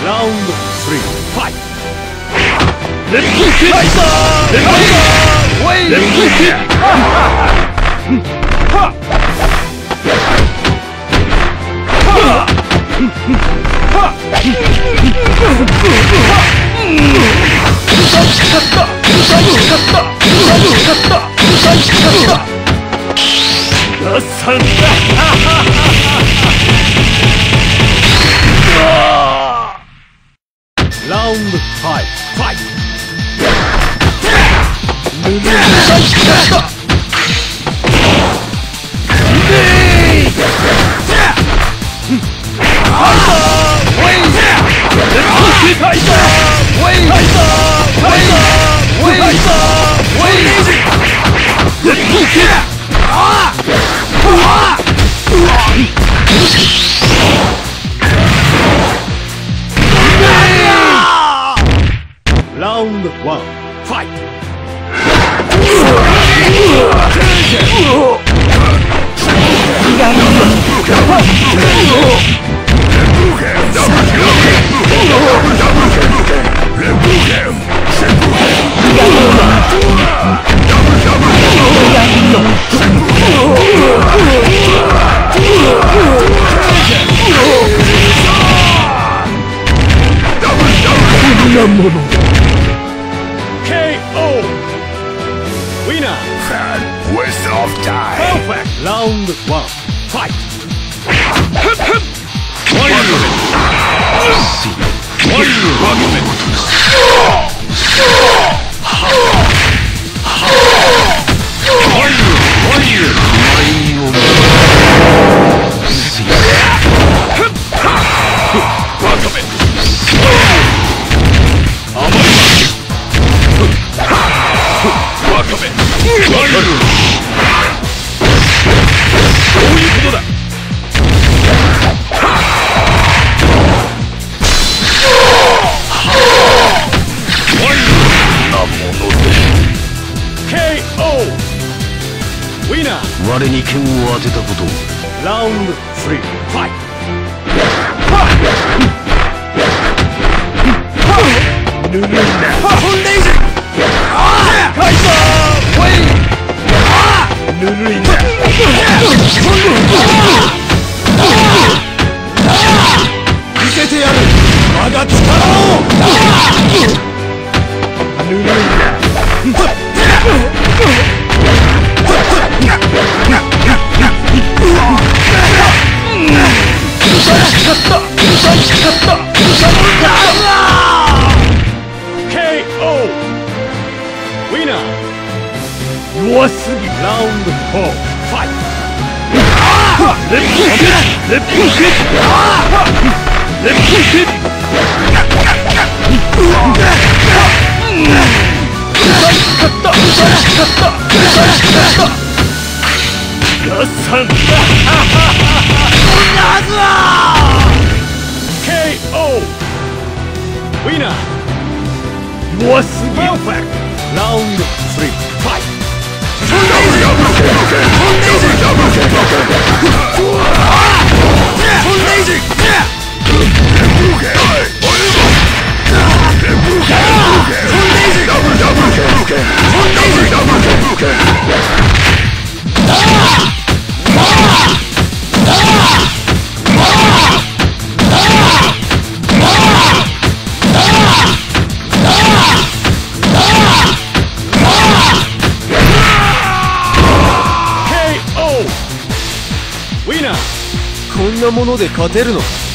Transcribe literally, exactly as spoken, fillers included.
Round three, fight! Let's kick it! Let's kick it! Wait! Let's kick it! Ha! Ha! Round five, fight! Round one, fight! K O! Winner! Fan, waste of time. Perfect! Round one, fight! K O! Winner! 我に剣を当てたこと。 Round three, fight! K O! Winner! 弱すぎ Round four, fight! Let's kick it! Let's kick it! Let's kick it! K O! Winner! 弱すぎ Perfect! Round three, fight! Winner! こんなもので勝てるのか。